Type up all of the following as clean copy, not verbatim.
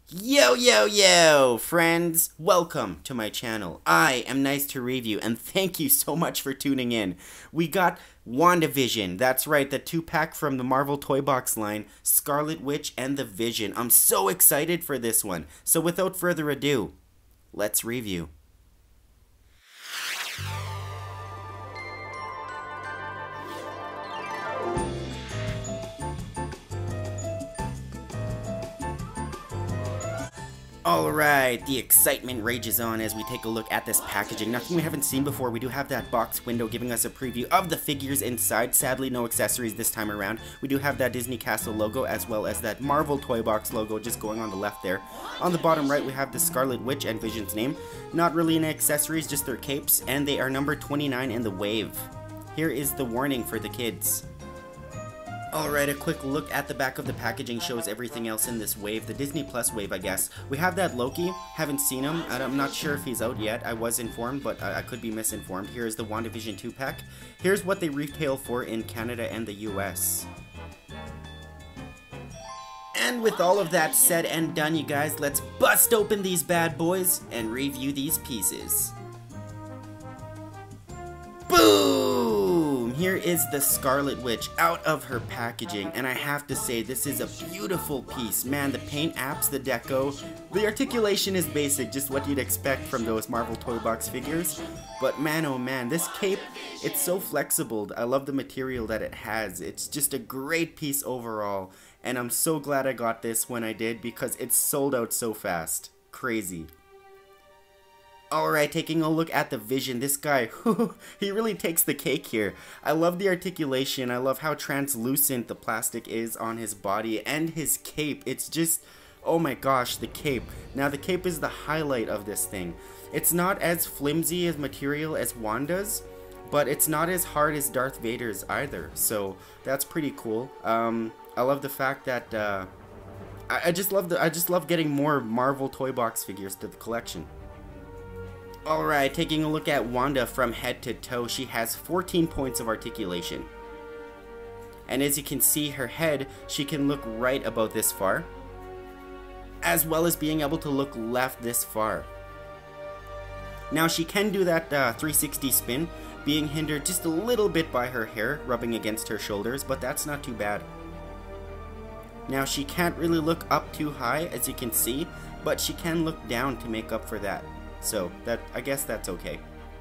Yo, yo, yo, friends! Welcome to my channel. I am Nice to Review, and thank you so much for tuning in. We got WandaVision, that's right, the 2-pack from the Marvel Toy Box line, Scarlet Witch and the Vision. I'm so excited for this one. So without further ado, let's review. Alright, the excitement rages on as we take a look at this packaging. Nothing we haven't seen before. We do have that box window giving us a preview of the figures inside. Sadly, no accessories this time around. We do have that Disney Castle logo as well as that Marvel Toy Box logo just going on the left there. On the bottom right, we have the Scarlet Witch and Vision's name. Not really any accessories, just their capes, and they are number 29 in the wave. Here is the warning for the kids. Alright, a quick look at the back of the packaging shows everything else in this wave, the Disney Plus wave, I guess. We have that Loki, haven't seen him, I'm not sure if he's out yet. I was informed, but I could be misinformed. Here is the WandaVision 2-pack. Here's what they retail for in Canada and the US. And with all of that said and done, you guys, let's bust open these bad boys and review these pieces. Boom! Here is the Scarlet Witch out of her packaging, and I have to say this is a beautiful piece. Man, the paint apps, the deco, the articulation is basic, just what you'd expect from those Marvel Toy Box figures. But man, oh man, this cape, it's so flexible. I love the material that it has. It's just a great piece overall, and I'm so glad I got this when I did because it's sold out so fast. Crazy. Alright, taking a look at the Vision, this guy, he really takes the cake here. I love the articulation, I love how translucent the plastic is on his body and his cape. It's just, oh my gosh, the cape. Now the cape is the highlight of this thing. It's not as flimsy as material as Wanda's, but it's not as hard as Darth Vader's either, so that's pretty cool. I love the fact that, I just love getting more Marvel Toy Box figures to the collection. Alright, taking a look at Wanda from head to toe, she has 14 points of articulation. And as you can see, her head, she can look right about this far, as well as being able to look left this far. Now she can do that 360 spin, being hindered just a little bit by her hair rubbing against her shoulders, but that's not too bad. Now she can't really look up too high, as you can see, but she can look down to make up for that. So, I guess that's okay.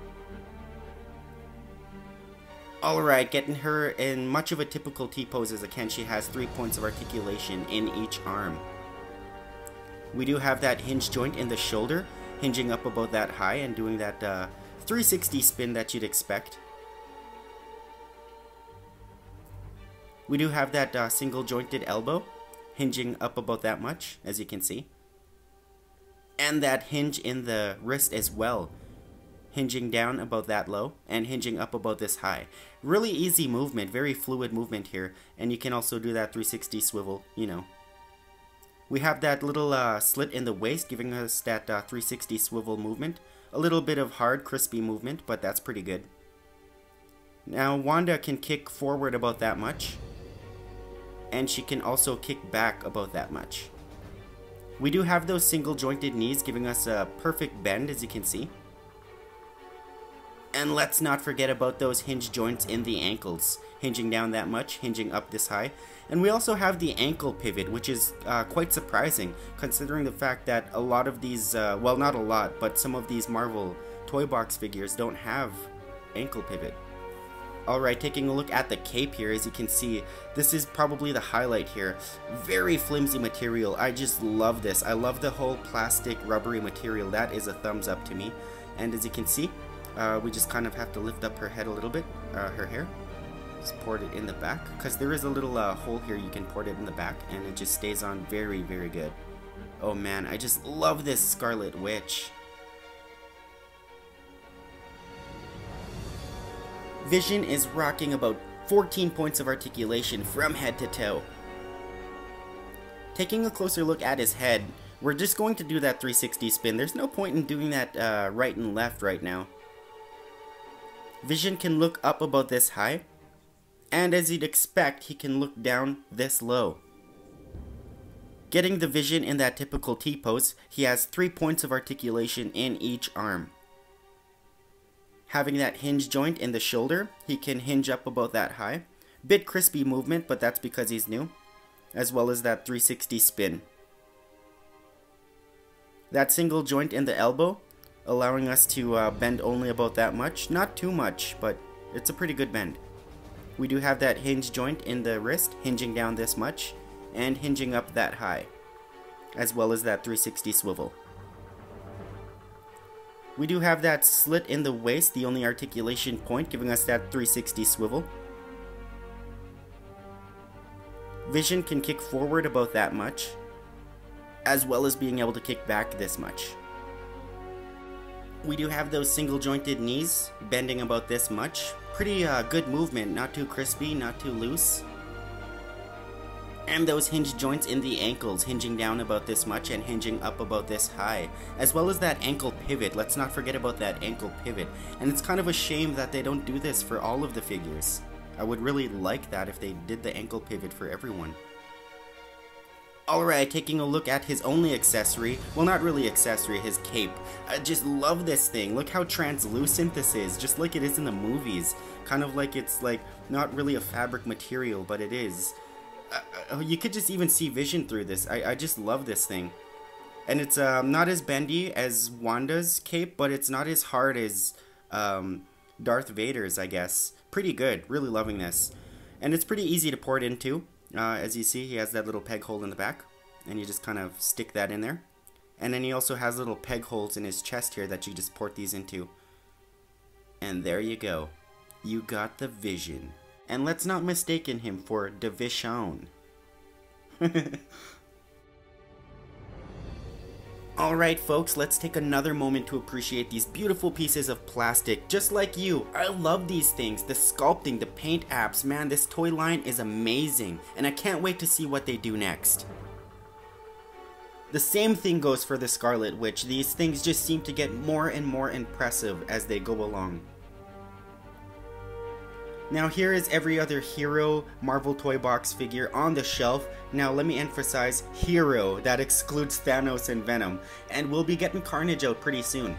Alright, getting her in much of a typical T-pose as I can. She has 3 points of articulation in each arm. We do have that hinge joint in the shoulder, hinging up about that high and doing that 360 spin that you'd expect. We do have that single jointed elbow, hinging up about that much, as you can see. And that hinge in the wrist as well, hinging down about that low and hinging up about this high. Really easy movement, very fluid movement here, and you can also do that 360 swivel, you know. We have that little slit in the waist giving us that 360 swivel movement. A little bit of hard, crispy movement, but that's pretty good. Now Wanda can kick forward about that much, and she can also kick back about that much. We do have those single jointed knees giving us a perfect bend, as you can see. And let's not forget about those hinge joints in the ankles, hinging down that much, hinging up this high. And we also have the ankle pivot, which is quite surprising, considering the fact that a lot of these, well, not a lot, but some of these Marvel Toy Box figures don't have ankle pivot. Alright, taking a look at the cape here, as you can see, this is probably the highlight here. Very flimsy material. I just love this. I love the whole plastic rubbery material. That is a thumbs up to me. And as you can see, we just kind of have to lift up her head a little bit, her hair. Just port it in the back, because there is a little hole here you can port it in the back, and it just stays on very, very good. Oh man, I just love this Scarlet Witch. Vision is rocking about 14 points of articulation from head to toe. Taking a closer look at his head, we're just going to do that 360 spin. There's no point in doing that right and left right now. Vision can look up about this high, and as you'd expect, he can look down this low. Getting the Vision in that typical T-pose, he has 3 points of articulation in each arm. Having that hinge joint in the shoulder, he can hinge up about that high. Bit crispy movement, but that's because he's new. As well as that 360 spin. That single joint in the elbow, allowing us to bend only about that much. Not too much, but it's a pretty good bend. We do have that hinge joint in the wrist, hinging down this much, and hinging up that high. As well as that 360 swivel. We do have that slit in the waist, the only articulation point, giving us that 360 swivel. Vision can kick forward about that much, as well as being able to kick back this much. We do have those single jointed knees, bending about this much. Pretty good movement, not too crispy, not too loose. And those hinge joints in the ankles, hinging down about this much and hinging up about this high. As well as that ankle pivot, let's not forget about that ankle pivot. And it's kind of a shame that they don't do this for all of the figures. I would really like that if they did the ankle pivot for everyone. Alright, taking a look at his only accessory, well not really accessory, his cape. I just love this thing. Look how translucent this is, just like it is in the movies. Kind of like it's like not really a fabric material, but it is. You could just even see Vision through this. I just love this thing. And it's not as bendy as Wanda's cape, but it's not as hard as Darth Vader's, I guess. Pretty good, really loving this. And it's pretty easy to pour it into. As you see, he has that little peg hole in the back, and you just kind of stick that in there. And then he also has little peg holes in his chest here that you just port these into. And there you go. You got the Vision. And let's not mistake him for Division. Alright folks, let's take another moment to appreciate these beautiful pieces of plastic. Just like you, I love these things. The sculpting, the paint apps, man, this toy line is amazing. And I can't wait to see what they do next. The same thing goes for the Scarlet Witch. These things just seem to get more and more impressive as they go along. Now here is every other hero Marvel Toy Box figure on the shelf. Now let me emphasize hero, that excludes Thanos and Venom. And we'll be getting Carnage out pretty soon.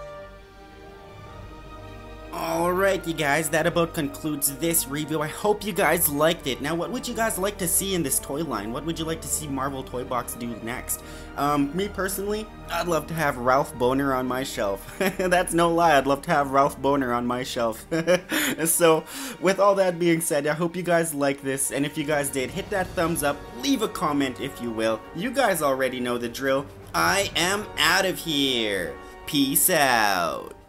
Alright you guys, that about concludes this review. I hope you guys liked it. Now what would you guys like to see in this toy line? What would you like to see Marvel Toy Box do next? Me personally, I'd love to have Ralph Bohner on my shelf. That's no lie, I'd love to have Ralph Bohner on my shelf. So, with all that being said, I hope you guys like this, and if you guys did, hit that thumbs up, leave a comment if you will. You guys already know the drill. I am out of here. Peace out.